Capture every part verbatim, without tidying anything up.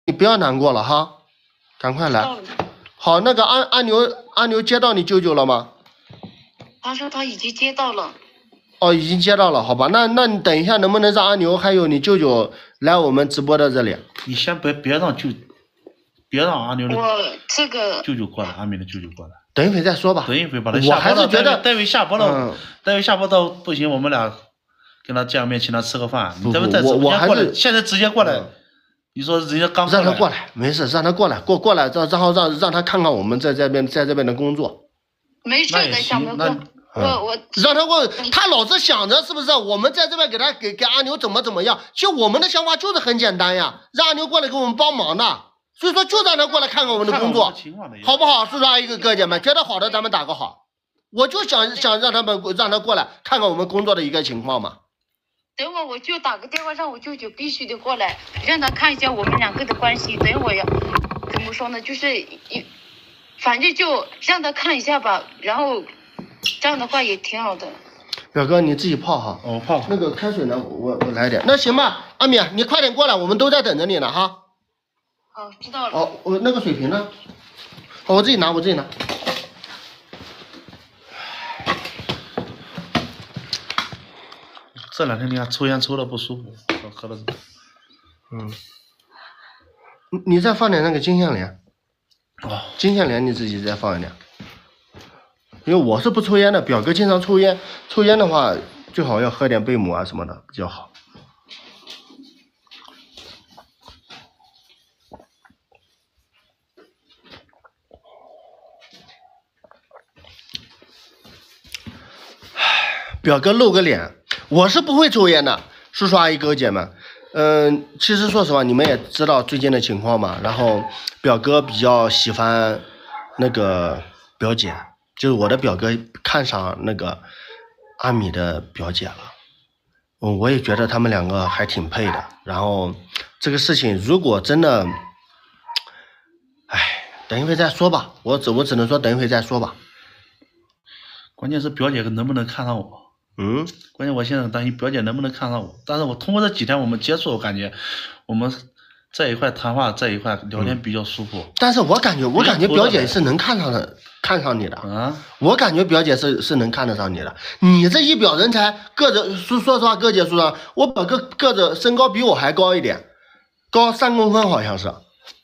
你不要难过了哈，赶快来。好，那个阿阿牛阿牛接到你舅舅了吗？ 他说他已经接到了。 哦，已经接到了，好吧？那那你等一下，能不能让阿牛还有你舅舅来我们直播的这里？ 你先别别让舅，别让阿牛的我这个舅舅过来，阿敏的舅舅过来。 等一会再说吧。 等一会把他我下播了， 还是觉得待会下播了， 嗯、 待会下播到不行，我们俩跟他见面，请他吃个饭。 不你这不在直播间过来，现在直接过来。嗯你说人家刚让他过来，没事，让他过来，过过来，让然后让让他看看我们在这边在这边的工作。 没事的，小梅哥，我我让他过，他老是想着是不是我们在这边给他给给阿牛怎么怎么样？其实我们的想法就是很简单呀，让阿牛过来给我们帮忙的。所以说就让他过来看看我们的工作，好不好？叔叔阿姨哥姐们，觉得好的咱们打个好。我就想想让他们让他过来看看我们工作的一个情况嘛。 等会我就打个电话让我舅舅必须得过来，让他看一下我们两个的关系。等会要怎么说呢？就是一，反正就让他看一下吧。然后这样的话也挺好的。 表哥你自己泡哈。 哦，泡。 那个开水呢？我我来点。那行吧，阿米，你快点过来，我们都在等着你呢哈。 好，知道了。 哦，我那个水瓶呢？哦，我自己拿，我自己拿。 这两天你看抽烟抽的不舒服，喝的。 嗯。你再放点那个金项链。 哦。 金项链你自己再放一点。因为我是不抽烟的，表哥经常抽烟，抽烟的话最好要喝点贝母啊什么的比较好。表哥露个脸，我是不会抽烟的，叔叔阿姨哥哥姐们，嗯，其实说实话，你们也知道最近的情况嘛。然后表哥比较喜欢那个表姐，就是我的表哥看上那个阿米的表姐了，嗯，我也觉得他们两个还挺配的。然后这个事情如果真的，哎，等一会再说吧，我只我只能说等一会再说吧。 关键是表姐能不能看上我？ 嗯， 关键我现在担心表姐能不能看上我，但是我通过这几天我们接触，我感觉我们在一块谈话，在一块聊天比较舒服。 嗯、但是我感觉，我感觉表姐是能看上的，看上你的啊。我感觉表姐是是能看得上你的。你这一表人才，个子说说实话，哥姐说实话，我表哥个子身高比我还高一点，高三公分好像是。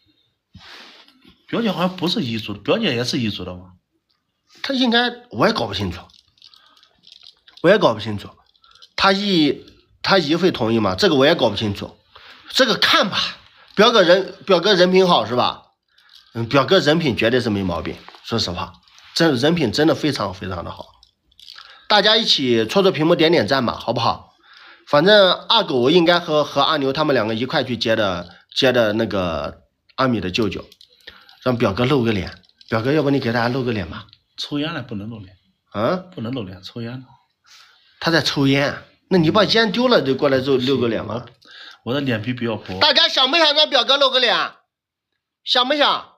表姐好像不是彝族的，表姐也是彝族的吗？ 她应该我也搞不清楚。我也搞不清楚，他姨他姨会同意吗？这个我也搞不清楚，这个看吧。表哥人表哥人品好是吧？嗯，表哥人品绝对是没毛病，说实话，真人品真的非常非常的好。大家一起戳戳屏幕点点赞吧，好不好？反正二狗应该和和阿牛他们两个一块去接的接的那个阿米的舅舅，让表哥露个脸。表哥，要不你给大家露个脸吧？ 抽烟了不能露脸啊？ 不能露脸，抽烟了。 他在抽烟，那你把烟丢了就过来就露个脸吗？ 我的脸皮比较薄。 大家想不想让表哥露个脸？想不想？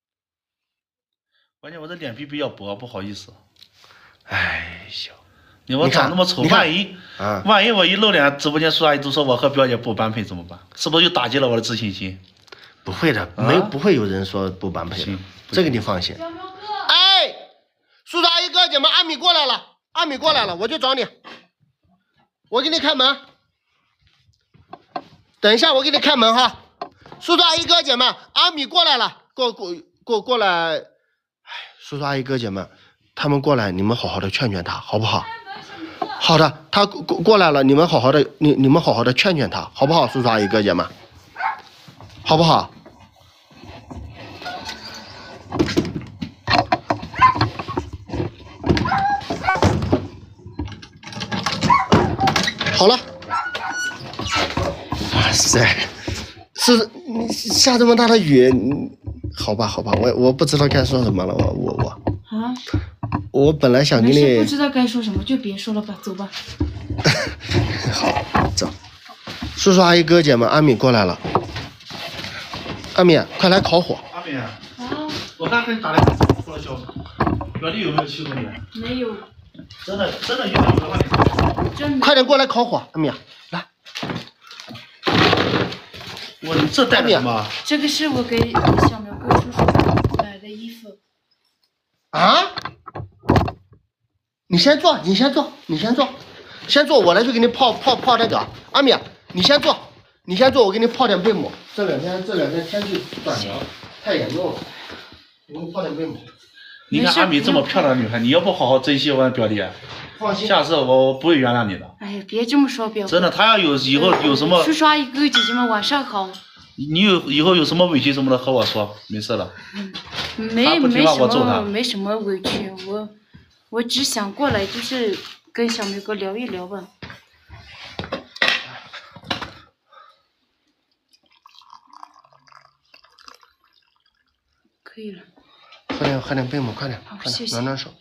关键我的脸皮比较薄，不好意思。 哎呦， 你我长那么丑，万一、啊、万一我一露脸，直播间叔阿姨都说我和表姐不般配怎么办？是不是又打击了我的自信心？ 不会的，啊、没不会有人说不般配的，这个你放心。哎，叔叔阿姨哥姐们，阿米过来了。阿米过来了，我就找你，我给你开门。等一下，我给你开门哈。叔叔阿姨哥姐们，阿米过来了，过过过过来。哎，叔叔阿姨哥姐们，他们过来，你们好好的劝劝他，好不好？好的，他过过来了，你们好好的，你你们好好的劝劝他，好不好？叔叔阿姨哥姐们，好不好？好了，哇塞，是下这么大的雨，好吧好吧，我我不知道该说什么了，我我我啊，我本来想给你， 不知道该说什么就别说了吧，走吧。 好，走。叔叔阿姨哥姐们，阿米过来了，阿米快来烤火。 阿米啊，我刚给你打电话说了消息，表弟有没有欺负你？ 没有。 真的真的有的话你。 快点过来烤火，阿米，来。 我你这带的什么？ 这个是我给小苗哥叔叔买的衣服。 啊？你先坐，你先坐，你先坐，先坐，我来去给你泡泡泡那个。阿米，你先坐，你先坐，我给你泡点贝母。这两天这两天天气转凉，太严重了，我给你泡点贝母。 你看阿米这么漂亮的女孩，你要不好好珍惜我表弟， 放心， 下次我不会原谅你的。 哎呀，别这么说，表哥。 真的，他要有以后有什么， 叔叔阿姨哥哥姐姐们晚上好。 你有以后有什么委屈什么的和我说，没事了。 没没什么没什么委屈，我我只想过来就是跟小梅哥聊一聊吧。可以了。 喝点喝点贝母，快点， 好， 快点， 谢谢。 暖暖手。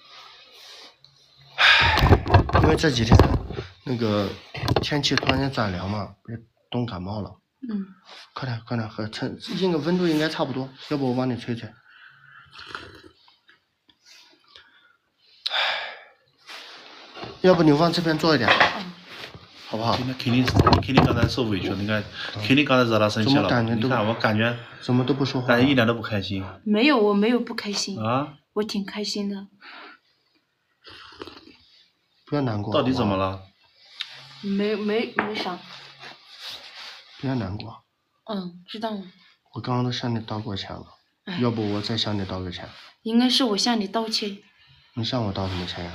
因为这几天那个天气突然间转凉嘛，不是冻感冒了。 嗯。 快点快点喝，趁应该温度应该差不多，要不我帮你吹吹。要不你往这边坐一点， 嗯、 好不好？那肯定肯定刚才受委屈了，你看，肯定刚才惹他生气了。你看我感觉怎么都不说话， 感觉一点都不开心。 没有，我没有不开心啊， 我挺开心的。 不要难过。 到底怎么了？ 没没没啥。 不要难过。 嗯，知道了。 我刚刚都向你道过歉了，要不我再向你道个歉。 应该是我向你道歉。 你向我道什么歉呀？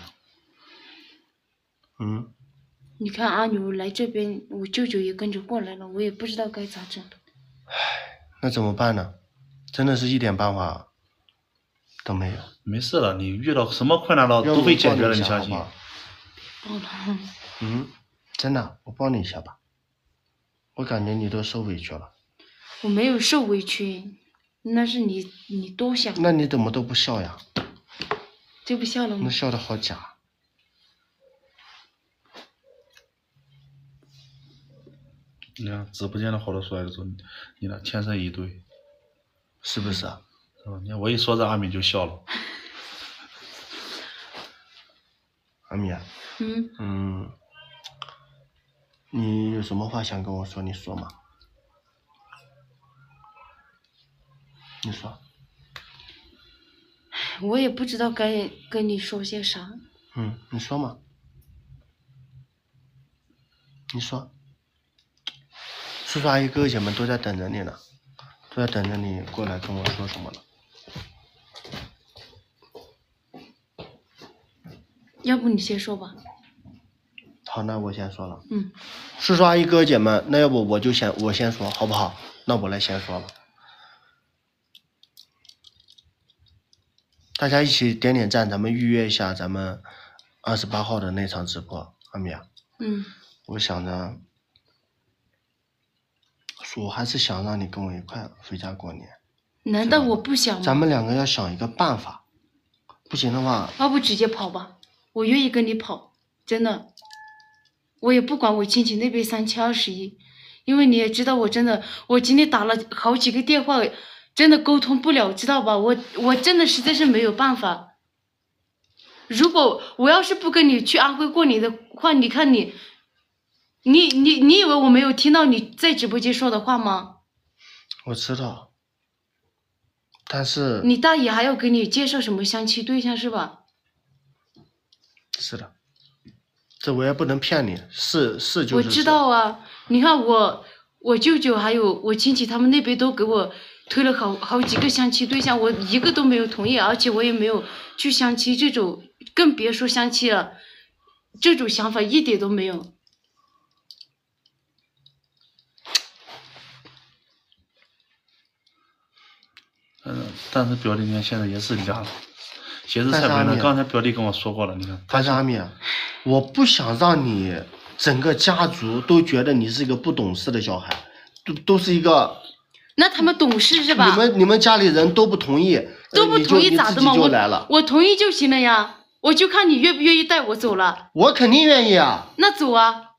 嗯。 你看阿牛来这边，我舅舅也跟着过来了，我也不知道该咋整。 唉，那怎么办呢？真的是一点办法都没有。 没事了，你遇到什么困难了都会解决的，你相信。 帮了。 嗯，真的，我帮你一下吧。我感觉你都受委屈了。 我没有受委屈，那是你你多想。 那你怎么都不笑呀？ 这不笑了吗？ 那笑的好假。 你看直播间的好多帅哥说你俩天生一对， 是不是啊？ 是吧？你看我一说这阿米就笑了。 阿米。 嗯。 嗯。你有什么话想跟我说？你说嘛。你说。 我也不知道该跟你说些啥。 嗯，你说嘛。你说。叔叔阿姨哥哥姐们都在等着你呢，都在等着你过来跟我说什么呢。 要不你先说吧。 好，那我先说了。 嗯。 叔叔阿姨哥哥姐们，那要不我就先我先说好不好？那我来先说了。大家一起点点赞，咱们预约一下咱们二十八号的那场直播，阿米啊。 嗯。 我想着，我还是想让你跟我一块回家过年。 难道我不想吗？ 咱们两个要想一个办法，不行的话。 要不直接跑吧，我愿意跟你跑，真的。我也不管我亲戚那边三七二十一，因为你也知道我真的，我今天打了好几个电话，真的沟通不了，知道吧？我我真的实在是没有办法。如果我要是不跟你去安徽过年的话，你看你，你你你以为我没有听到你在直播间说的话吗？ 我知道，但是你大爷还要给你介绍什么相亲对象是吧？ 是的。这我也不能骗你，是是就是。 我知道啊，你看我我舅舅还有我亲戚他们那边都给我推了好好几个相亲对象，我一个都没有同意，而且我也没有去相亲，这种更别说相亲了，这种想法一点都没有。 嗯，但是表弟你看现在也是凉了。鞋子菜不刚才表弟跟我说过了，你看。 但是阿米，我不想让你整个家族都觉得你是一个不懂事的小孩，都都是一个。 那他们懂事是吧？ 你们你们家里人都不同意， 都不同意咋的嘛？ 我我同意就行了呀，我就看你愿不愿意带我走了。 我肯定愿意啊。 那走啊，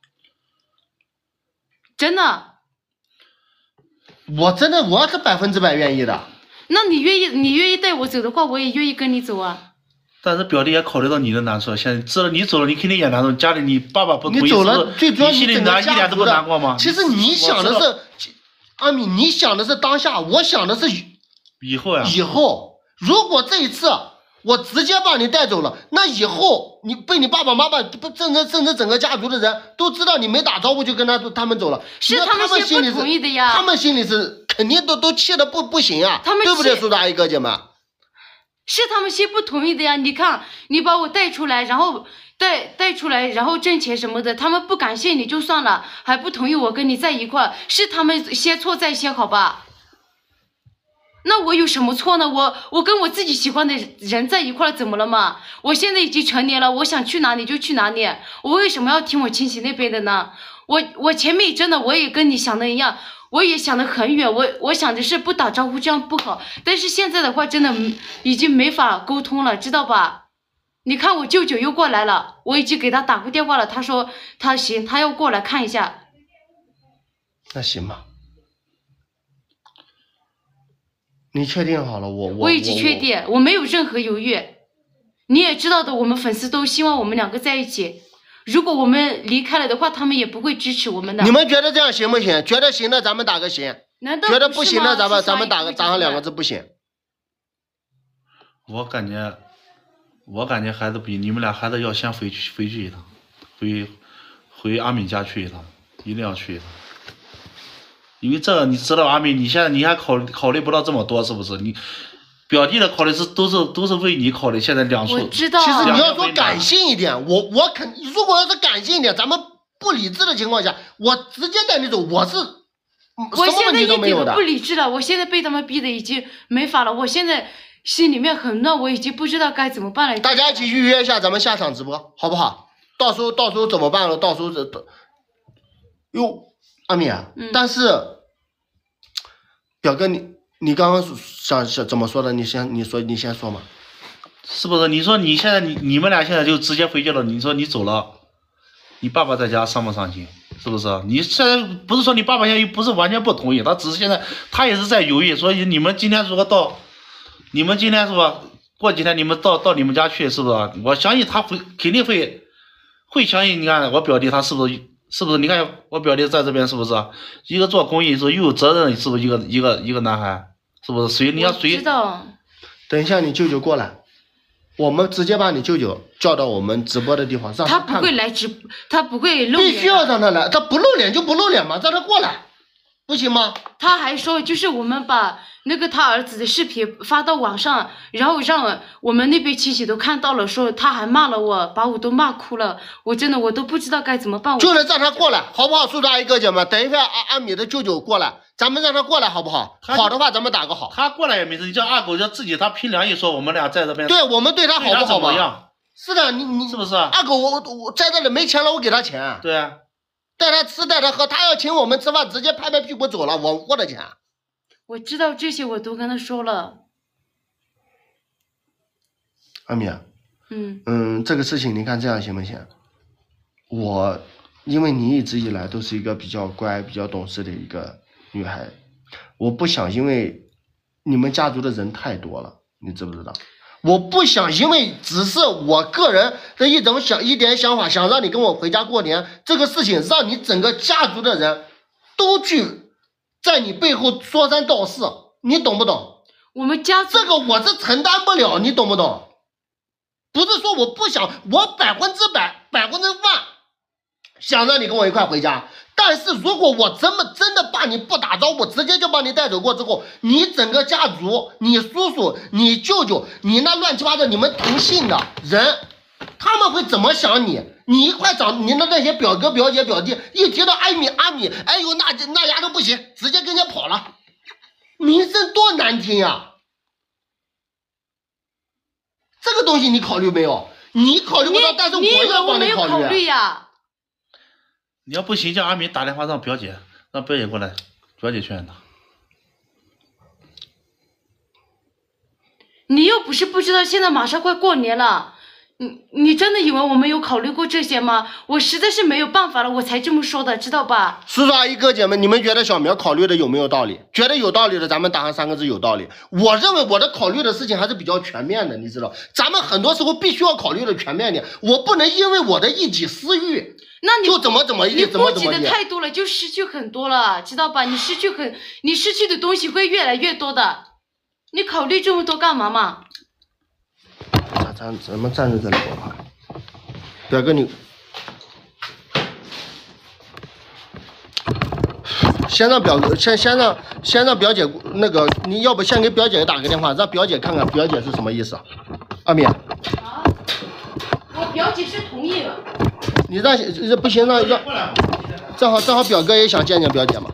真的。 我真的我是百分之百愿意的。 那你愿意，你愿意带我走的话，我也愿意跟你走啊。 但是表弟也考虑到你的难受，现在知道你走了，你肯定也难受。家里你爸爸不同意， 你走了，最主要你心里难一点都不难过吗？ 其实你想的是， 阿米，你想的是当下，我想的是以后呀， 以后。如果这一次我直接把你带走了，那以后你被你爸爸妈妈不甚至甚至整个家族的人都知道你没打招呼就跟他他们走了， 是他们先不心里同意的呀， 他们心里是肯定都都气的不不行啊， 他们对不对，叔叔阿姨哥姐们？ 是他们先不同意的呀。你看，你把我带出来，然后带带出来，然后挣钱什么的，他们不感谢你就算了，还不同意我跟你在一块儿，是他们先错在先，好吧？那我有什么错呢？我我跟我自己喜欢的人在一块儿，怎么了嘛？我现在已经成年了，我想去哪里就去哪里，我为什么要听我亲戚那边的呢？我我前面真的我也跟你想的一样，我也想得很远，我我想的是不打招呼这样不好，但是现在的话真的已经没法沟通了，知道吧？你看我舅舅又过来了，我已经给他打过电话了，他说他行，他要过来看一下。 那行吧。你确定好了，我我我已经确定，我没有任何犹豫。你也知道的，我们粉丝都希望我们两个在一起。如果我们离开了的话，他们也不会支持我们的。 你们觉得这样行不行？觉得行的，咱们打个行； 难道觉得不行的，咱们咱们打个打打上两个字不行。 我感觉，我感觉还是比你们俩还是要先回去回去一趟，回回阿敏家去一趟，一定要去一趟。因为这个你知道，阿敏，你现在你还考虑考虑不到这么多，是不是？你表弟的考虑是都是都是为你考虑，现在两处。 我知道。 其实你要说感性一点，我我肯，如果要是感性一点，咱们不理智的情况下，我直接带你走，我是我什么问题都没有的。 不理智了，我现在被他们逼的已经没法了，我现在心里面很乱，我已经不知道该怎么办了。 大家一起预约一下咱们下场直播，好不好？到时候到时候怎么办了？到时候这哟。阿米， 嗯、 但是表哥你你刚刚想想怎么说的？你先你说你先说嘛， 是不是？你说你现在你你们俩现在就直接回去了，你说你走了，你爸爸在家伤不伤心？是不是？你现在不是说你爸爸现在又不是完全不同意，他只是现在他也是在犹豫，所以你们今天如果到，你们今天是吧？过几天你们到到你们家去，是不是？我相信他会肯定会会相信。你看我表弟他是不是？是不是？你看我表弟在这边是不是？一个做公益是又有责任，是不是一个一个一个男孩？是不是？谁你要谁？ 知道。 等一下你舅舅过来，我们直接把你舅舅叫到我们直播的地方，让他不会来直，他不会露脸。 必须要让他来，他不露脸就不露脸嘛，让他过来，不行吗？ 他还说，就是我们把那个他儿子的视频发到网上，然后让我们那边亲戚都看到了，说他还骂了我，把我都骂哭了。我真的我都不知道该怎么办。 就是让他过来，好不好？叔叔阿姨哥姐们，等一下阿阿米的舅舅过来，咱们让他过来好不好？好的话咱们打个好。 他过来也没事，你叫阿狗叫自己，他凭良心说我们俩在这边。 对我们对他好不好嘛？是的，你你是不是？ 阿狗我我在这里没钱了，我给他钱。 对啊。 带他吃带他喝，他要请我们吃饭，直接拍拍屁股走了，我我的钱。 我知道这些，我都跟他说了。 阿米， 嗯嗯，这个事情你看这样行不行？我因为你一直以来都是一个比较乖、比较懂事的一个女孩，我不想因为你们家族的人太多了，你知不知道？我不想因为只是我个人的一种想一点想法，想让你跟我回家过年，这个事情让你整个家族的人都去在你背后说三道四，你懂不懂？ 我们家这个我是承担不了，你懂不懂？不是说我不想，我百分之百、百分之万想让你跟我一块回家，但是如果我真的真的把你不打招呼，直接就把你带走过之后，你整个家族，你叔叔、你舅舅、你那乱七八糟你们同姓的人，他们会怎么想你？你一块长，你的那些表哥、表姐、表弟，一提到阿米、阿米，哎呦，那那丫都不行，直接跟人家跑了，名声多难听呀！这个东西你考虑没有？你考虑不到，但是我要帮你考虑。 考虑呀。 你要不行，叫阿敏打电话让表姐，让表姐过来，表姐劝他。 你又不是不知道，现在马上快过年了， 你你真的以为我没有考虑过这些吗？我实在是没有办法了，我才这么说的，知道吧？ 叔叔阿姨哥姐们，你们觉得小苗考虑的有没有道理？觉得有道理的，咱们打上三个字有道理。我认为我的考虑的事情还是比较全面的，你知道，咱们很多时候必须要考虑的全面点。我不能因为我的一己私欲， 那你就怎么怎么你地，怎么顾及的怎么地。 太多了，就失去很多了，知道吧？你失去很，你失去的东西会越来越多的。你考虑这么多干嘛嘛？ 咱咱咱们站在这里说话，表哥你。先让表哥，先先让先让表姐那个，你要不先给表姐打个电话，让表姐看看表姐是什么意思。阿米， 啊，我表姐是同意了。 你让不行让让，正好正好表哥也想见见表姐嘛，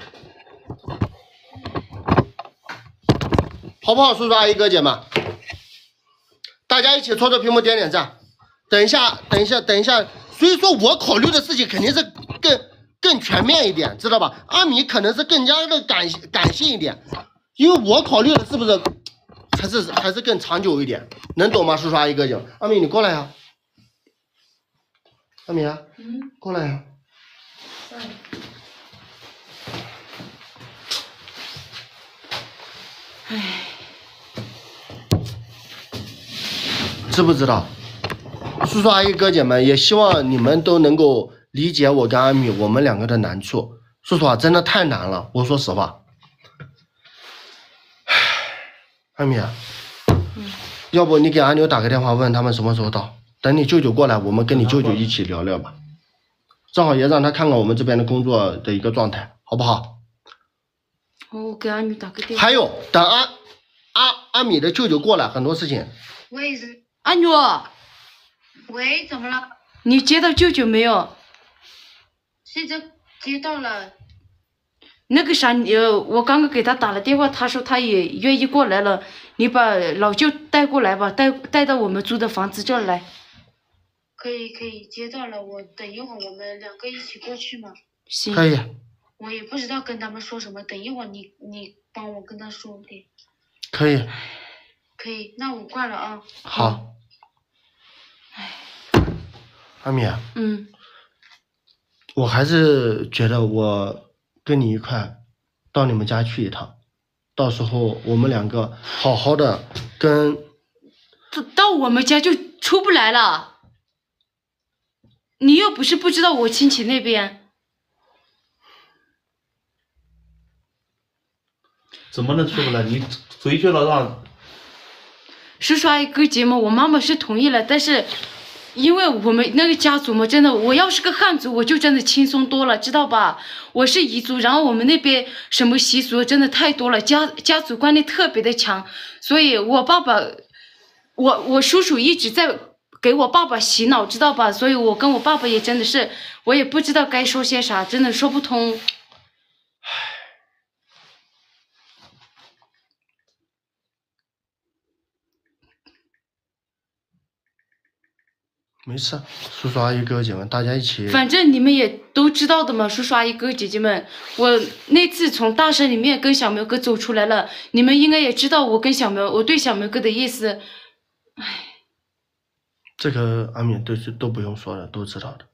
好不好？叔叔阿姨哥姐们，大家一起戳戳屏幕点点赞。等一下，等一下，等一下。所以说我考虑的事情肯定是更。更全面一点，知道吧？阿米可能是更加的感感性一点，因为我考虑的是不是还是还是更长久一点，能懂吗？叔叔阿姨哥姐，阿米你过来呀、啊，阿米啊，嗯，过来呀、啊。 唉， 知不知道？叔叔阿姨哥姐们，也希望你们都能够。理解我跟阿米我们两个的难处，说实话真的太难了。我说实话，阿米，嗯，要不你给阿牛打个电话，问他们什么时候到。等你舅舅过来，我们跟你舅舅一起聊聊吧，正好也让他看看我们这边的工作的一个状态，好不好？ 我给阿米打个电话。 还有，等阿阿阿米的舅舅过来，很多事情。 喂，是阿牛， 喂，怎么了？ 你接到舅舅没有？ 现在接到了。 那个啥，呃，我刚刚给他打了电话，他说他也愿意过来了。你把老舅带过来吧，带带到我们租的房子这儿来。 可以可以，接到了。我等一会儿我们两个一起过去嘛。 行。 可以。 我也不知道跟他们说什么，等一会儿你你帮我跟他说给。 可以。 可以，那我挂了啊。 好。 唉。 阿米。 嗯。 我还是觉得我跟你一块到你们家去一趟，到时候我们两个好好的跟到到我们家就出不来了。你又不是不知道我亲戚那边。 怎么能出不来？你回去了让叔叔阿姨哥姐们，我妈妈是同意了，但是。因为我们那个家族嘛，真的，我要是个汉族，我就真的轻松多了，知道吧？我是彝族，然后我们那边什么习俗真的太多了，家家族观念特别的强，所以我爸爸，我我叔叔一直在给我爸爸洗脑，知道吧？所以我跟我爸爸也真的是，我也不知道该说些啥，真的说不通。 没事，叔叔阿姨哥姐们，大家一起。 反正你们也都知道的嘛，叔叔阿姨哥姐姐们，我那次从大山里面跟小苗哥走出来了，你们应该也知道我跟小苗，我对小苗哥的意思。唉， 这个阿敏都是都不用说了，都知道的。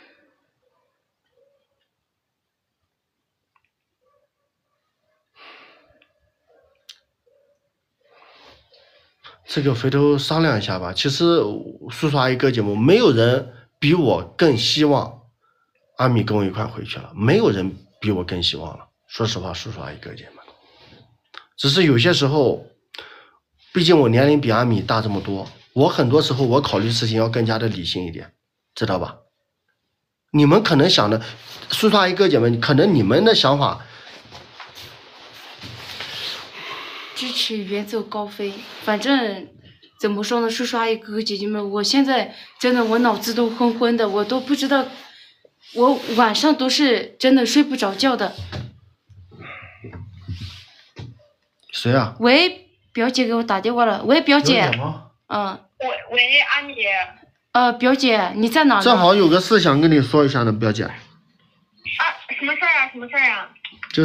这个回头商量一下吧。其实叔叔阿姨哥姐们，没有人比我更希望阿米跟我一块回去了，没有人比我更希望了。说实话，叔叔阿姨哥姐们，只是有些时候，毕竟我年龄比阿米大这么多，我很多时候我考虑事情要更加的理性一点，知道吧？你们可能想的，叔叔阿姨哥姐们，可能你们的想法。 支持远走高飞，反正怎么说呢，叔叔阿姨哥哥姐姐们，我现在真的我脑子都昏昏的，我都不知道，我晚上都是真的睡不着觉的。 谁啊？ 喂，表姐给我打电话了。喂，表姐。嗯。 喂喂，阿米。 呃，表姐你在哪呢？ 正好有个事想跟你说一下呢，表姐。 啊，什么事儿啊？什么事儿啊？ 就是，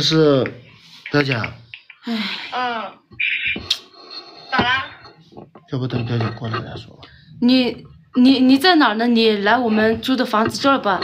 表姐。 唉， 嗯，咋啦？ 要不等表姐过来再说吧。 你你你在哪儿呢？你来我们租的房子这儿吧。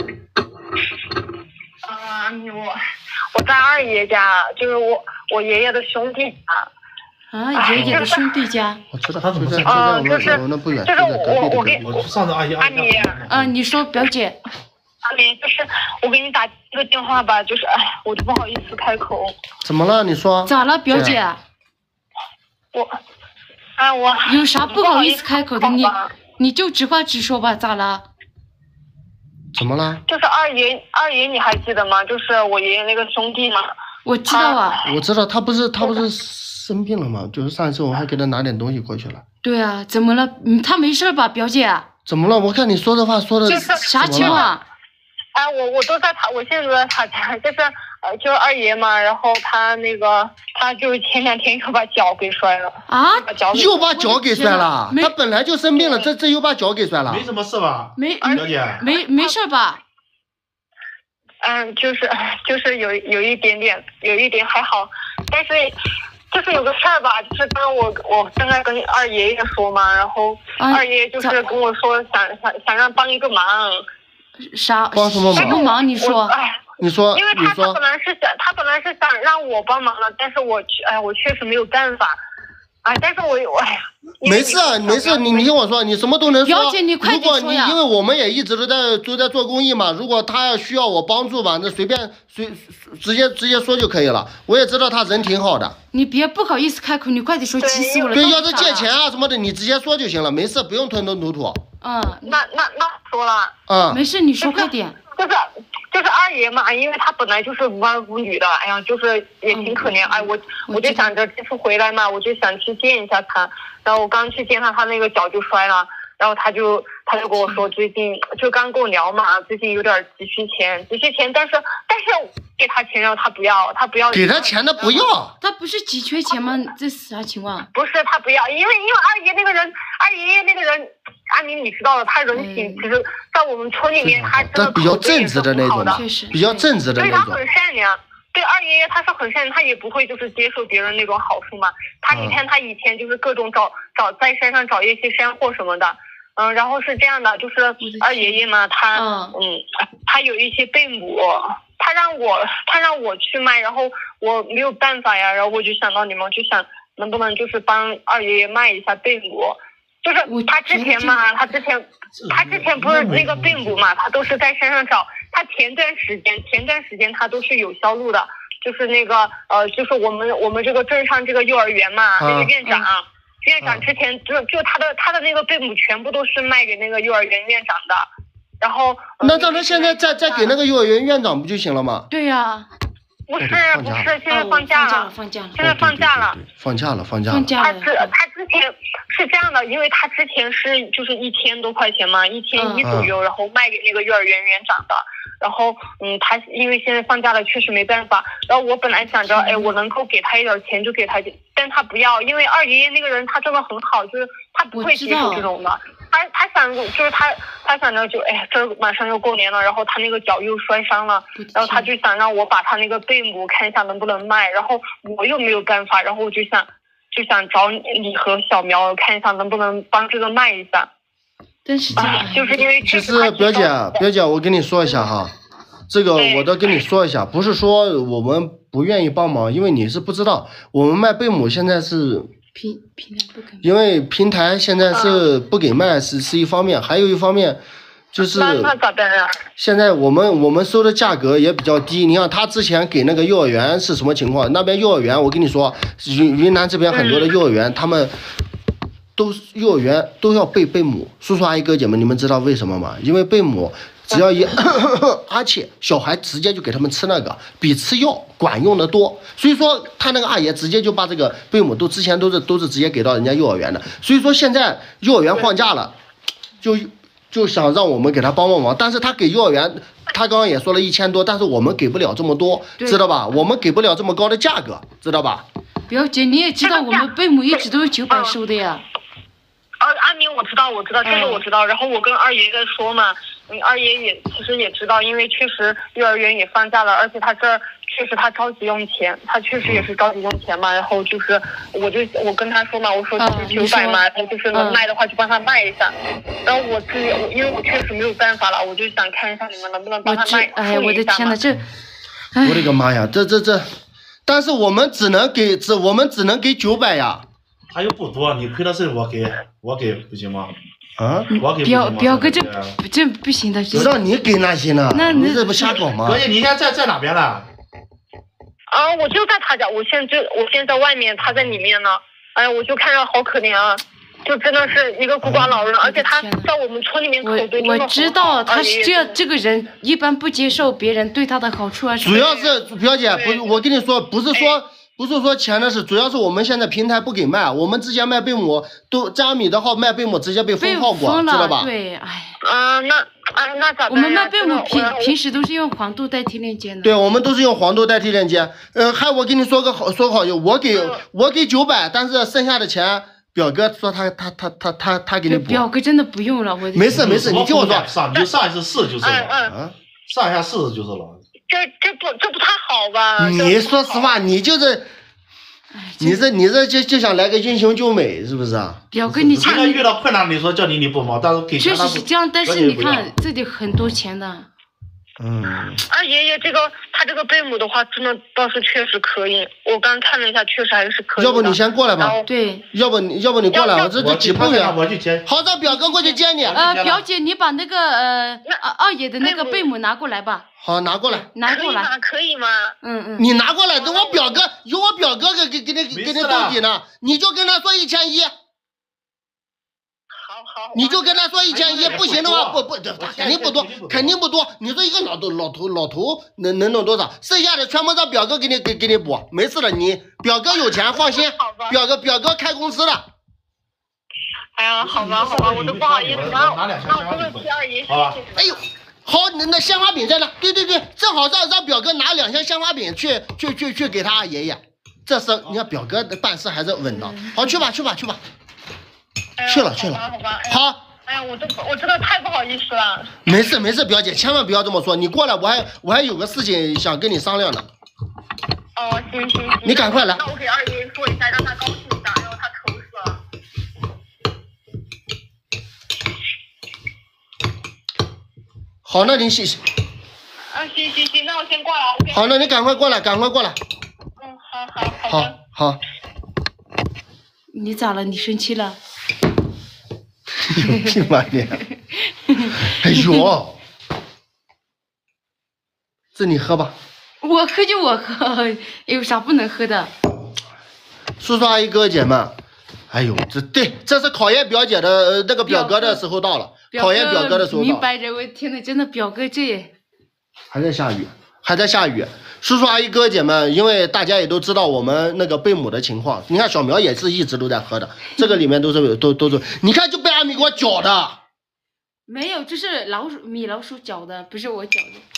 啊、呃，我我在二爷家，就是我我爷爷的兄弟家。 啊，爷爷的兄弟家。 我知道他怎么在啊，就是我那不远， 就是我我给我上次阿姨阿米。 啊，你说表姐。 阿米，就是我给你打这个电话吧，就是哎，我都不好意思开口。 怎么了？你说。 咋了，表姐？ 我，哎我。 有啥不好意思开口的？你你就直话直说吧，咋了？ 怎么了？ 就是二爷，二爷你还记得吗？就是我爷爷那个兄弟嘛。 我知道啊。 我知道他不是他不是生病了吗？就是上一次我还给他拿点东西过去了。 对啊，怎么了？嗯，他没事吧，表姐？ 怎么了？我看你说的话说的啥情况？ 哎，我我都在他，我现在都在他家，就是呃，就是二爷嘛，然后他那个，他就是前两天又把脚给摔了啊， 把脚又把脚给摔了，他本来就生病了，这这又把脚给摔了， 没什么事吧？ 没， 表姐， 没没事吧？ 嗯，就是就是有有一点点，有一点还好，但是就是有个事儿吧，就是刚刚我我刚才跟二爷爷说嘛，然后二爷爷就是跟我说想想想让帮一个忙。 啥？ 帮什么忙？ 什么忙？你说。 哎， 你说。 因为他他本来是想，他本来是想让我帮忙的，但是我哎，我确实没有办法。哎，但是我我哎呀。 没事啊，没事，你你听我说，你什么都能说。 表姐，你快点说呀。 如果你因为我们也一直都在都在做公益嘛，如果他要需要我帮助吧，那随便随直接直接说就可以了。我也知道他人挺好的。 你别不好意思开口，你快点说，急死我了。 对，要是借钱啊什么的，你直接说就行了，没事，不用吞吞吐吐。 嗯， 那那那说了。 嗯， 没事，你说快点。 就是就是二爷嘛，因为他本来就是无儿无女的，哎呀，就是也挺可怜。哎，我我就想着这次回来嘛，我就想去见一下他。然后我刚去见他，他那个脚就摔了。然后他就他就跟我说，最近就刚跟我聊嘛，最近有点急需钱，急需钱，但是但是给他钱，然后他不要，他不要。 给他钱他不要。 他不是急缺钱吗？这是啥情况？ 不是他不要，因为因为二爷那个人，二爷爷那个人。阿明，你知道的，他人品其实，在我们村里面，他真的比较正直的那种，比较正直的那种。 对，他很善良。对二爷爷，他是很善良，他也不会就是接受别人那种好处嘛。他你看，他以前就是各种找找在山上找一些山货什么的，嗯，然后是这样的，就是二爷爷嘛，他嗯，他有一些贝母，他让我他让我去卖，然后我没有办法呀，然后我就想到你们，就想能不能就是帮二爷爷卖一下贝母。就是他之前嘛，他之前他之前不是那个贝母嘛，他都是在山上找。他前段时间前段时间他都是有销路的，就是那个呃，就是我们我们这个镇上这个幼儿园嘛，那个院长院长之前就就他的他的那个贝母全部都是卖给那个幼儿园院长的，然后那让他现在再再给那个幼儿园院长不就行了吗？ 对呀。 不是不是，现在放假了， 放假了， 现在放假了， 放假了，放假了。 他之他之前是这样的，因为他之前是就是一千多块钱嘛，一千一左右，然后卖给那个幼儿园园长的。然后嗯，他因为现在放假了，确实没办法。然后我本来想着，哎，我能够给他一点钱就给他，但他不要，因为二爷爷那个人他真的很好，就是他不会接受这种的。他他想就是他他想着就哎，这马上要过年了，然后他那个脚又摔伤了，然后他就想让我把他那个贝母看一下能不能卖，然后我又没有办法，然后我就想就想找你和小苗看一下能不能帮这个卖一下。 但是啊，就是因为其实表姐表姐，我跟你说一下哈，这个我都跟你说一下，不是说我们不愿意帮忙，因为你是不知道，我们卖贝母现在是。 平平台不给， 因为平台现在是不给卖，是是一方面，还有一方面就是现在我们我们收的价格也比较低。你看他之前给那个幼儿园是什么情况？那边幼儿园我跟你说，云云南这边很多的幼儿园，他们都幼儿园都要备贝母。叔叔阿姨哥姐们，你们知道为什么吗？因为贝母。只要一而且小孩直接就给他们吃那个，比吃药管用的多。所以说他那个阿爷直接就把这个贝母都之前都是都是直接给到人家幼儿园的。所以说现在幼儿园放假了，就就想让我们给他帮帮忙。但是他给幼儿园，他刚刚也说了一千多，但是我们给不了这么多，知道吧？我们给不了这么高的价格，知道吧？ 表姐，你也知道我们贝母一直都是九百收的呀。 呃，阿明我知道我知道这个我知道，然后我跟二爷爷说嘛。 嗯，二爷也其实也知道，因为确实幼儿园也放假了，而且他这儿确实他着急用钱，他确实也是着急用钱嘛。然后就是我就我跟他说嘛，我说就是九百嘛，然后就是能卖的话就帮他卖一下。然后我自己我因为我确实没有办法了，我就想看一下你们能不能帮他卖。 哎，我的天呐，这， 我的个妈呀，这这这，但是我们只能给只我们只能给九百呀。 他又不多，你亏的是我给，我给不行吗？ 啊， 我给表表哥这这不行的， 不让你给那些呢， 那你这不瞎搞吗？ 哥姐，你现在在在哪边呢？ 啊，我就在他家，我现在就我现在在外面，他在里面呢。哎呀，我就看着好可怜啊，就真的是一个孤寡老人，而且他在我们村里面口碑真的我我知道他是这样， 这个人一般不接受别人对他的好处啊。 主要是表姐，不，我跟你说，不是说。不是说钱的事，主要是我们现在平台不给卖，我们之前卖贝母都张米的号卖贝母直接被封号过，知道吧？ 对，哎。 啊，那啊那咋办呀？ 我们卖贝母平平时都是用黄豆代替链接的。 对，我们都是用黄豆代替链接。呃，还我跟你说个好说个好，我给、嗯、我给九百，但是剩下的钱表哥说他他他他他他给你补。 表哥真的不用了，我没事没事，你听我说， 上你就上一次试就是了， 嗯嗯，上一下试试就是了。 这这不这不太好吧？ 你说实话，你就是，你这你这就就想来个英雄救美是不是啊？ 表哥，你现在遇到困难，你说叫你你不忙，但是给确实是这样，但是你看这得很多钱的。 嗯， 二爷爷这个他这个贝母的话，真的倒是确实可以。我刚看了一下，确实还是可以。 要不你先过来吧。 对。 要不你要不你过来，我这这几步远。 我去接。 好，让表哥过去接你。 呃，表姐，你把那个呃二二爷的那个贝母拿过来吧。 好，拿过来。 拿过来。 可以吗？ 嗯嗯。 你拿过来，等我表哥有我表哥给给给你给你兜底呢，你就跟他说一千一。你就跟他说一千一，不行的话不不，肯定不多，肯定不多。你说一个老头老头老头能能弄多少？剩下的全部让表哥给你给给你补，没事的。你表哥有钱，放心。表哥表哥开公司的。 哎呀，好吧好吧，我都不好意思。然后那我这个第二爷谢谢。 哎呦，好，那那鲜花饼在那，对对对，正好让让表哥拿两箱鲜花饼去去去去给他爷爷。这是你看表哥的办事还是稳当。好，去吧去吧去吧。去了去了， 好吧， 好。 哎呀，我这我真的太不好意思了。 没事没事，表姐千万不要这么说。你过来，我还我还有个事情想跟你商量呢。 哦，行行行。 你赶快来。 那我给二爷爷说一下，让他高兴一下，然后他愁死了。 好，那你谢谢。 啊，行行行，那我先挂了。 好，那你赶快过来，赶快过来。 嗯，好好好。 好好。 你咋了？你生气了？ 屁妈的！哎呦，这你喝吧。 我喝就我喝，有啥不能喝的？ 叔叔阿姨哥哥姐们，哎呦，这对，这是考验表姐的、呃、那个表哥的时候到了，考验表哥的时候到了。 明白着，我天呐，真的表哥这还在下雨，还在下雨。叔叔阿姨哥哥姐们，因为大家也都知道我们那个贝母的情况，你看小苗也是一直都在喝的，这个里面都是都都是，你看就被阿米给我搅的。 没有，这是老鼠米老鼠搅的，不是我搅的。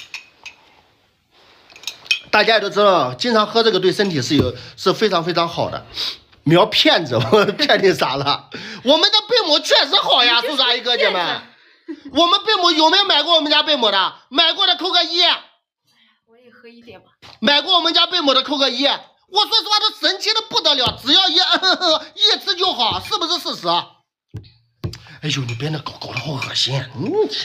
大家也都知道，经常喝这个对身体是有是非常非常好的。苗骗子，我骗你啥了？我们的贝母确实好呀，叔叔阿姨哥哥姐们。我们贝母有没有买过我们家贝母的？买过的扣个一。 喝一点吧， 买过我们家贝母的扣个一，我说实话都神奇的不得了，只要一一次就好，是不是事实？哎呦，你别那搞搞得好恶心，嗯，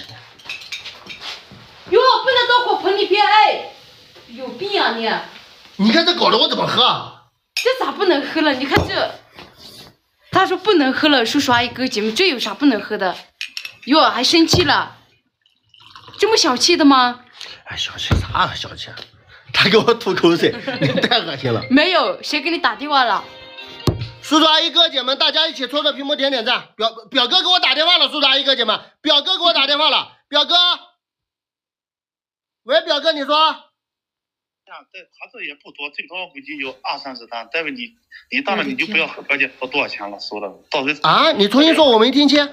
哟，不能到火盆里边，哎，有病啊你！ 你看这搞得我怎么喝？ 这咋不能喝了？你看这，他说不能喝了，叔叔阿姨哥姐妹，这有啥不能喝的？哟，还生气了，这么小气的吗？ 哎，小气啥小气？他给我吐口水，你太恶心了。 没有，谁给你打电话了？ 叔叔阿姨哥姐们，大家一起戳着屏幕点点赞。表表哥给我打电话了，叔叔阿姨哥姐们，表哥给我打电话了，表哥。喂，表哥，你说。 啊，对，他这也不多，最多估计有二三十单。待会你你到了你就不要和表姐说多少钱了，收了，到时候。 啊，你重新说，我没听清。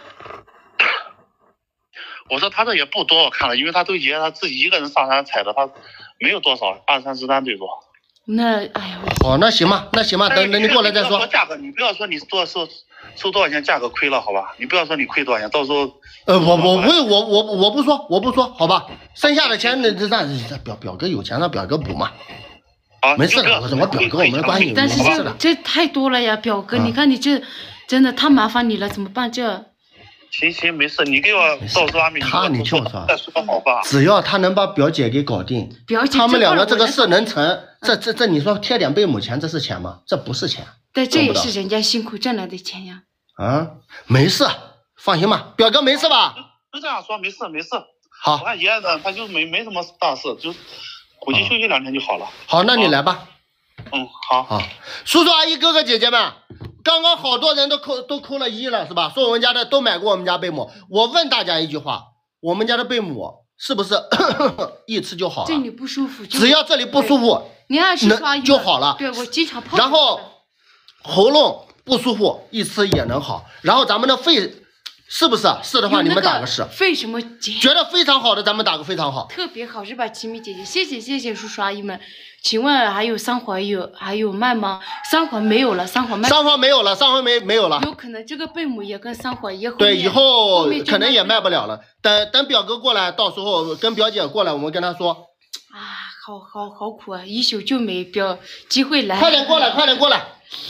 我说他这也不多，我看了，因为他都爷他自己一个人上山采的，他没有多少，二三十单最多。 那哎呀， 哦，那行吧，那行吧，等等你过来再说。 说价格，你不要说你多少收多少钱价格亏了，好吧？你不要说你亏多少钱，到时候呃，我我不我我我不说，我不说，好吧？剩下的钱那这让表表哥有钱让表哥补嘛。 啊， 没事的，我我表哥我们关系但是没事的。 这这太多了呀，表哥， 啊你看你这真的太麻烦你了，怎么办？这行行没事，你给我到时候阿米他你听我说， 再说好吧。 只要他能把表姐给搞定， 表姐他们两个这个事事能成，这这这你说贴点贝母钱，这是钱吗？这不是钱。 但这也做不到是人家辛苦挣来的钱呀。 啊，没事，放心吧，表哥没事吧？ 就这样说，没事没事。 好我看爷爷呢，他就没没什么大事，就回去休息两天就好了。 好，那你来吧。 嗯，好。 好，叔叔阿姨哥哥姐姐们，刚刚好多人都扣都扣了一了，是吧？说我们家的都买过我们家贝母。我问大家一句话，我们家的贝母是不是一吃就好了？ 这里不舒服就， 只要这里不舒服， 你看叔叔阿姨能就好了。 对我经常泡。 然后喉咙不舒服，一吃也能好。然后咱们的肺是不是？是的话，你们打个是。 肺什么结？ 觉得非常好的，咱们打个非常好。 特别好是吧，齐米姐姐，谢谢谢谢叔叔阿姨们。请问还有三环有还有卖吗？三环没有了，三环卖。 三环没有了，三环没没有了。 有可能这个贝母也跟三环以后。 对，以后可能也卖卖不了了。等等表哥过来，到时候跟表姐过来，我们跟他说。 啊，好好好苦啊！一宿就没表机会来。 快点过来，快点过来。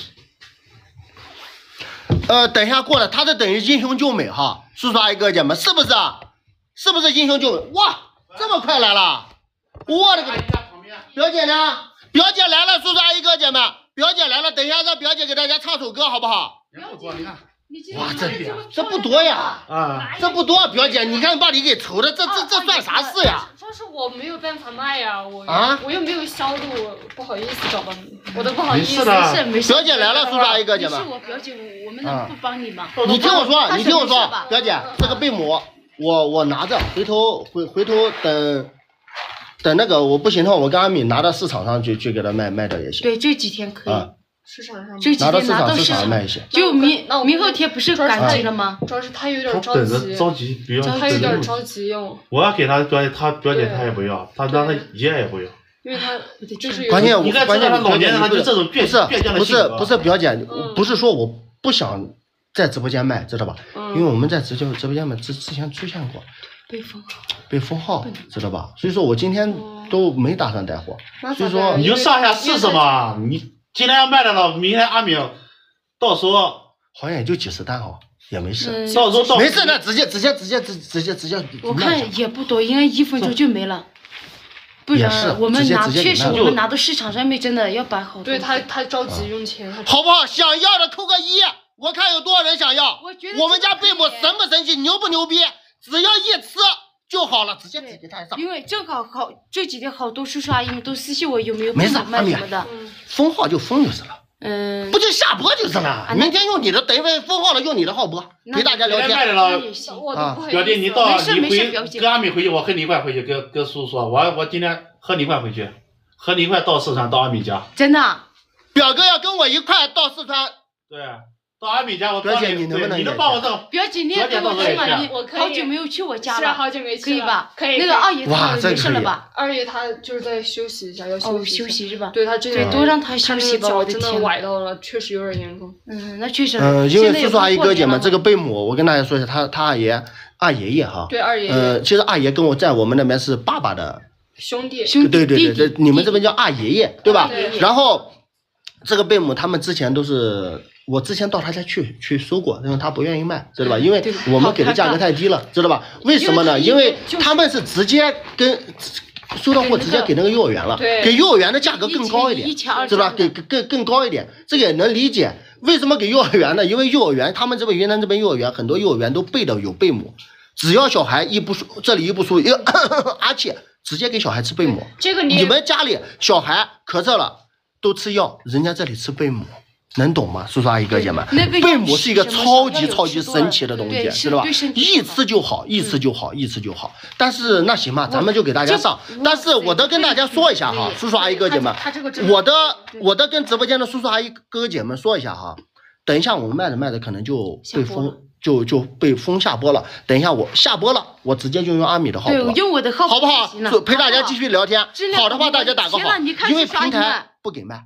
呃，等一下过来，他这等于英雄救美哈，叔叔阿姨哥姐们，是不是啊？是不是英雄救美？哇，这么快来了！我的个！表姐呢？表姐来了，叔叔阿姨哥姐们，表姐来了，等一下让表姐给大家唱首歌好不好？ 不多，你看。 哇，这这不多呀！ 啊， 这不多，表姐，你看把你给愁的，这这这算啥事呀？ 说是我没有办法卖呀，我啊， 我又没有销路，不好意思找到你，我都不好意思。 没事的，没事。表姐来了，叔叔阿姨哥姐们。 是我表姐，我们能不帮你吗？ 你听我说，你听我说，表姐，这个贝母我我拿着，回头回回头等等那个我不行的话，我跟阿米拿到市场上去去给他卖卖掉也行。 对，这几天可以。 啊市场上这几天拿到市场卖一些， 就明明后天不是赶集了吗？ 主要是他有点着急， 着急，不要， 他有点着急用。 我要给他表姐，他表姐他也不要，他让他爷也不要， 因为他就是关键你看， 关键他老年人他就这种变变相的不是不是表姐， 嗯不是说我不想在直播间卖，知道吧？ 嗯、 因为我们在直播直播间卖之之前出现过被封号， 被封号，知道吧？所以说我今天都没打算带货，所以说你就上下试试嘛，你。今天要卖的了，明天阿敏，到时候好像也就几十单哈，也没事。 嗯、 到时候到没事，那直接直接直接直直接直接。 我看也不多，应该一分钟就没了。不然我们拿确实我们拿到市场上面真的要摆好多。 对他他着急用钱， 好不好？想要的扣个一，我看有多少人想要。 我觉得我们家贝母神不神奇，牛不牛逼？只要一吃就好了，直接给他上。 因为正好好这几天好多叔叔阿姨们都私信我有没有没事卖什么的， 封号就封就是了。 嗯， 不就下播就是了。明天用你的，等一份封号了用你的号播，陪大家聊天。 卖的了， 啊， 表弟，你到你回跟阿米回去，我和你一块回去，跟跟叔叔说，我我今天和你一块回去，和你一块到四川到阿米家。 真的， 表哥要跟我一块到四川。 对。到阿米家，我表姐，你能不能？ 你能帮我弄？ 表姐，你也跟我去嘛？你好久没有去我家了， 好久没去， 可以吧？ 可以。 那个二爷他没事了吧？ 二爷他就是在休息一下，要休息。 休息是吧？ 对他这对，多让他休息吧。我的天，真的崴到了，确实有点严重。 嗯，那确实。 嗯，因为叔叔阿姨哥姐们，这个贝母，我跟大家说一下，他他二爷二爷爷哈。 对二爷爷。 呃，其实二爷跟我在我们那边是爸爸的兄弟。 兄弟。 对对对对，你们这边叫二爷爷，对吧？ 对。 然后这个贝母他们之前都是。我之前到他家去去收过，因为他不愿意卖，知道吧？因为我们给的价格太低了，知道吧？为什么呢？因为他们是直接跟收到货直接给那个幼儿园了，给幼儿园的价格更高一点，知道吧？给更更高一点，这个也能理解。为什么给幼儿园呢？因为幼儿园他们这边云南这边幼儿园很多幼儿园都备的有贝母，只要小孩一不舒，这里一不舒服，而且直接给小孩吃贝母。 这个你你们家里小孩咳嗽了都吃药，人家这里吃贝母。能懂吗，叔叔阿姨哥姐们？贝母是一个超级超级神奇的东西，知道吧？一吃就好，一吃就好，一吃就好。但是那行吧，咱们就给大家上。但是我得跟大家说一下哈，叔叔阿姨哥姐们，我的我的跟直播间的叔叔阿姨哥哥姐们说一下哈。等一下我们卖着卖着可能就被封，就就被封下播了。等一下我下播了，我直接就用阿米的号播， 用我的号， 好不好？陪大家继续聊天。好的话大家打个好，因为平台不给卖。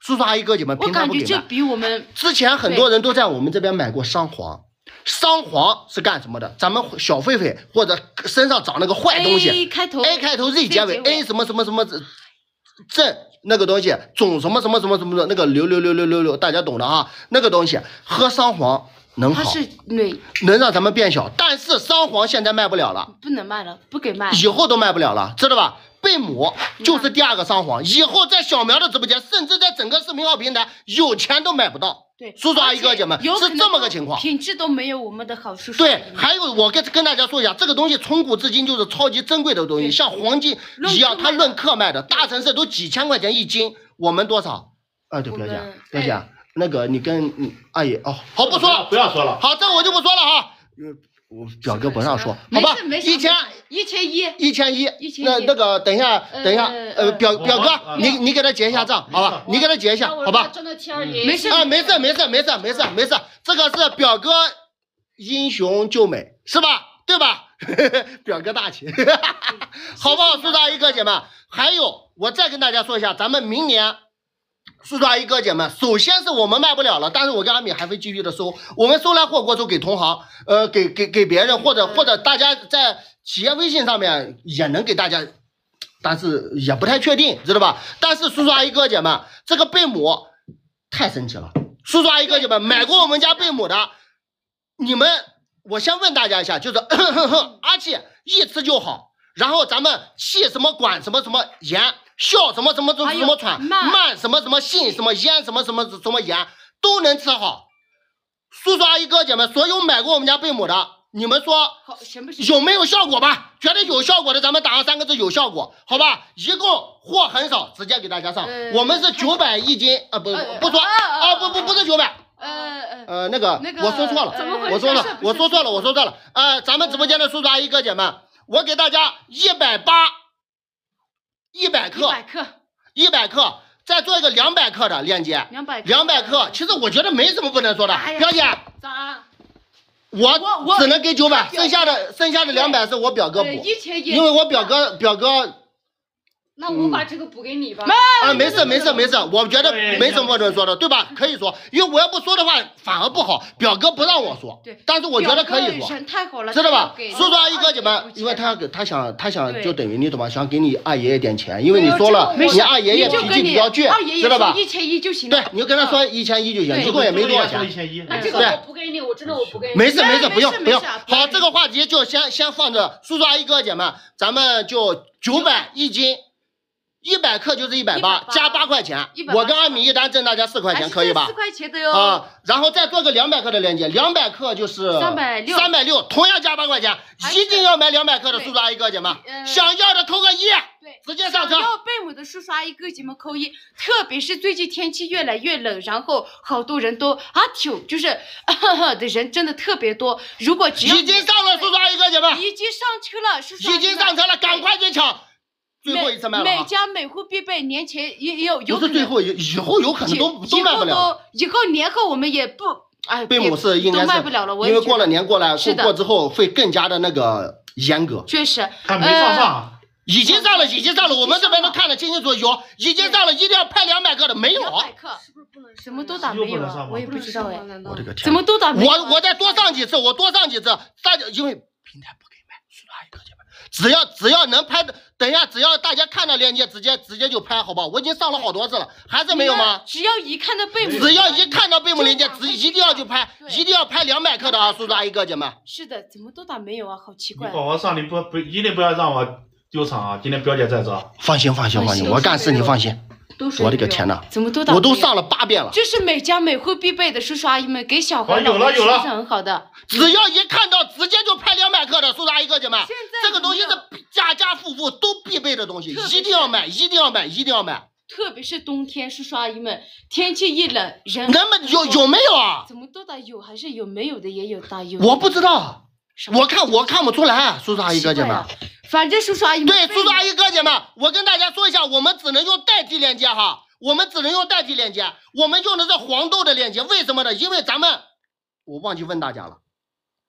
叔叔阿姨哥姐们， 我平台感觉就不给卖。 比我们之前很多人都在我们这边买过桑黄，桑黄是干什么的？咱们小狒狒或者身上长那个坏东西 A 开头 ，A 开头 Z 结尾 Z 结尾 ，A 什么什么什么正那个东西，种什么什么什么什么的那个流流流流流流，大家懂的啊，那个东西喝桑黄能好， 它是对， 能让咱们变小，但是桑黄现在卖不了了， 不能卖了，不给卖。 以后都卖不了了，知道吧？贝母就是第二个桑黄，以后在小苗的直播间，甚至在整个视频号平台，有钱都买不到。 对， 叔叔阿姨哥姐们是这么个情况， 品质都没有我们的好。叔叔对，还有我跟跟大家说一下，这个东西从古至今就是超级珍贵的东西，像黄金一样，它论克卖的，大城市都几千块钱一斤，我们多少？啊，对，表姐，表姐，那个你跟嗯阿姨哦，好不说了， 不要说了， 好，这个我就不说了哈。我表哥不让说，好吧？一千一千一， 一千一， 一千一。 那那个等一下，等一下，呃，表表哥，你你给他结一下账，好吧？你给他结一下，好吧？ 没事啊，没事没事没事没事没事，这个是表哥英雄救美，是吧？对吧？表哥大气，好不好？叔叔阿姨哥姐们，还有我再跟大家说一下，咱们明年。叔叔阿姨哥姐们，首先是我们卖不了了，但是我跟阿米还会继续的收，我们收来货过之后给同行，呃，给给给别人，或者或者大家在企业微信上面也能给大家，但是也不太确定，知道吧？但是叔叔阿姨哥姐们，这个贝母太神奇了，叔叔阿姨哥姐们买过我们家贝母的，你们我先问大家一下，就是咳咳咳阿气一吃就好，然后咱们气什么管什么什么盐。笑什么什么什么什么喘慢什么什么性什么烟什么什么什么盐都能吃好。叔叔阿姨哥姐们，所有买过我们家贝母的，你们说有没有效果吧？觉得有效果的，咱们打上三个字有效果，好吧？一共货很少，直接给大家上。呃、我们是九百一斤啊，不不说啊，不不不是九百。呃呃，那个我说错了，我说了，我说错了，我说错了。呃，咱们直播间的叔叔阿姨哥姐们，我给大家一百八。一百克，一百克，一百克，再做一个两百克的链接，两百，两百克。其实我觉得没什么不能说的，表姐， 咋？ 我只能给九百，剩下的剩下的两百是我表哥补，因为我表哥表哥。 那我把这个补给你吧。 啊，没事没事没事，我觉得没什么不能说的，对吧？可以说，因为我要不说的话反而不好，表哥不让我说。对。但是我觉得可以说。 人太好了， 知道吧？叔叔阿姨哥姐们，因为他给他想他想就等于你懂吗？想给你二爷爷点钱，因为你说了你二爷爷脾气比较倔，知道吧？ 一千一就行了。 对，你就跟他说一千一就行，一共也没多少钱。 一千一。 那这个我补给你，我真的我补给你。 没事没事，不用不用。好，这个话题就先先放着。叔叔阿姨哥姐们，咱们就九百一斤。一百克就是一百八，加八块钱。我跟阿米一单挣大家四块钱，可以吧？ 四块钱的哟。 啊，然后再做个两百克的链接，两百克就是三百六， 三百六，同样加八块钱，一定要买两百克的叔叔阿姨哥姐们，想要的扣个一，对，直接上车。 要贝母的叔叔阿姨哥姐们扣一，特别是最近天气越来越冷，然后好多人都啊挺就是的人真的特别多。如果只要已经上了，叔叔阿姨哥姐们， 已经上车了，叔叔已经上车了，赶快去抢。最后一次卖了， 每家每户必备，年前也有有不是最后以后有可能都都卖不了， 以后年后我们也不哎， 贝母是应该是卖不了了， 因为过了年过来过过之后会更加的那个严格， 确实还没上上， 已经上了，已经上了，我们这边都看得清清楚楚，有已经上了，一定要拍两百克的，没有， 两百克是不是不能什么都打没有啊？我也不知道哎， 我这个天， 怎么都打没有？ 我我再多上几次，我多上几次，大家因为平台不给卖，叔叔阿姨哥姐们，只要只要能拍的。等一下，只要大家看到链接，直接直接就拍，好不好？我已经上了好多次了，还是没有吗？ 只要一看到贝母， 只要一看到贝母链接，只一定要去拍，一定要拍两百克的啊，叔叔阿姨哥姐们。 是的，怎么都打没有啊？好奇怪。 你好好上，你不不一定不要让我丢场啊！今天表姐在这。 放心放心放心，我干事你放心。我的个天哪！ 怎么都打？ 我都上了八遍了。 这是每家每户必备的，叔叔阿姨们给小孩有了有了， 是很好的。 只要一看到，直接就拍两百克的，叔叔阿姨哥姐们。这个东西是家家户户都必备的东西，一定要买，一定要买，一定要买。 特别是冬天，叔叔阿姨们，天气一冷，人那么有有没有啊？ 怎么都打有，还是有没有的也有打有。 我不知道，我看我看不出来，叔叔阿姨哥姐们。 反正叔叔阿姨们对叔叔阿姨哥姐们，我跟大家说一下，我们只能用代替链接哈。我们只能用代替链接，我们用的是黄豆的链接，为什么呢？因为咱们，我忘记问大家了，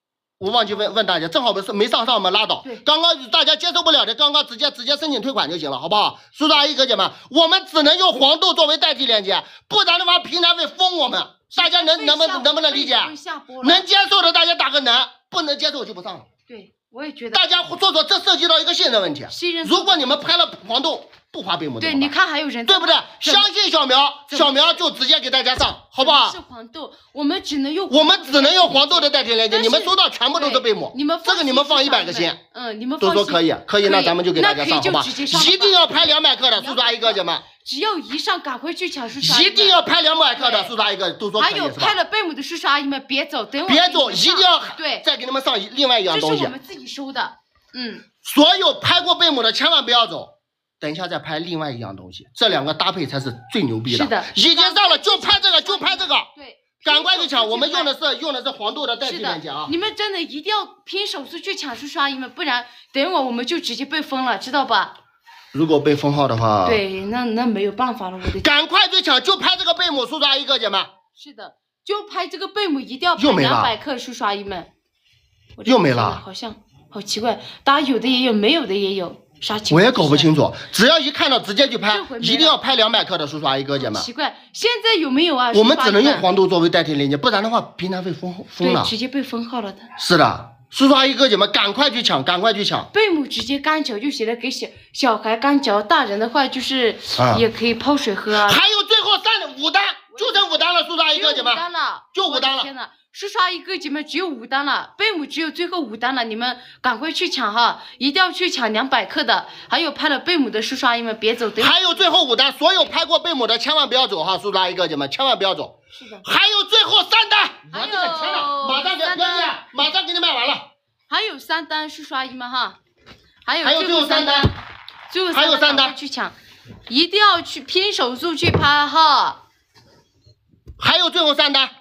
我忘记问问大家，正好不是没上上吗？拉倒。刚刚大家接受不了的，刚刚直接直接申请退款就行了，好不好？叔叔阿姨哥姐们，我们只能用黄豆作为代替链接，不然的话平台会封我们。大家能能不能能不能理解？能接受的大家打个能，不能接受我就不上了。 对，我也觉得。 大家做做，这涉及到一个信任问题。 信任。 如果你们拍了黄豆不发贝母， 对，你看还有人， 对不对？相信小苗，小苗就直接给大家上，好不好？ 是黄豆，我们只能用我们只能用黄豆的代替链接，你们收到全部都是贝母。 你们这个你们放一百个心， 嗯，你们都说可以，可以，那咱们就给大家上，好吧？一定要拍两百克的，叔叔阿姨哥姐们。 只要一上，赶快去抢叔叔。 一定要拍两百克的，叔叔阿姨哥都说可以， 还有拍了贝母的叔叔阿姨们，别走，等我。 别走，一定要对， 再给你们上另外一样东西。 这是我们自己收的，嗯。 所有拍过贝母的千万不要走。等一下再拍另外一样东西，这两个搭配才是最牛逼的。 是的， 已经上了就拍这个，就拍这个。 对， 赶快去抢！我们用的是用的是黄豆的代替链接啊！ 你们真的一定要拼手速去抢叔叔阿姨们，不然等会我们就直接被封了，知道吧？ 如果被封号的话， 对，那那没有办法了，我的。 赶快去抢，就拍这个贝母，叔叔阿姨哥姐们。 是的，就拍这个贝母，一定要拍两百克，叔叔阿姨们。 又没了， 好像好奇怪，大家有的也有，没有的也有。 我也搞不清楚，只要一看到直接去拍，一定要拍两百克的，叔叔阿姨哥姐们。 奇怪，现在有没有啊？ 我们只能用黄豆作为代替链接，不然的话平台会封封了。 对，直接被封号了的。 是的，叔叔阿姨哥姐们，赶快去抢，赶快去抢。 贝母直接干嚼就行了，给小小孩干嚼，大人的话就是也可以泡水喝啊。 还有最后三五单，就剩五单了，叔叔阿姨哥姐们。 五单了， 就五单了。 天呐！叔叔阿姨哥姐们只有五单了，贝母只有最后五单了，你们赶快去抢哈，一定要去抢两百克的，还有拍了贝母的叔叔阿姨们别走， 还有最后五单，所有拍过贝母的千万不要走哈，叔叔阿姨哥姐们千万不要走。 是的。 还有最后三单， 我这个天呐，马上给哥姐，马上给你卖完了。 还有三单，叔叔阿姨们哈，还有还有最后三单， 最后还有三单去抢，一定要去拼手速去拍哈。 还有最后三单。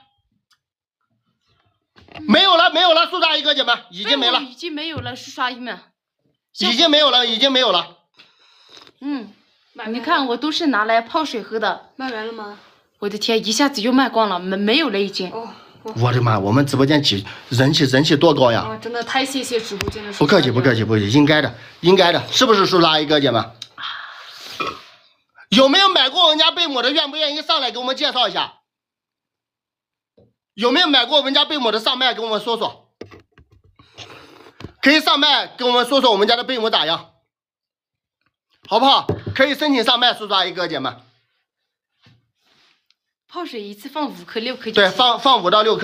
没有了，没有了，叔叔阿姨哥姐们，已经没了， 已经没有了，叔叔阿姨们， 已经没有了，已经没有了。 嗯，你看我都是拿来泡水喝的。 卖完了吗？ 我的天，一下子又卖光了，没没有了已经。 哦， 我的妈，我们直播间气人气人气多高呀！ 啊，真的太谢谢直播间的。 不客气，不客气，不客气，应该的，应该的，是不是叔叔阿姨哥姐们？有没有买过我们家贝母的？愿不愿意上来给我们介绍一下？有没有买过我们家贝母的上麦，跟我们说说？可以上麦跟我们说说我们家的贝母咋样，好不好？可以申请上麦，叔叔阿姨哥姐们。 泡水一次放五克六克就行。 对，放放五到六克。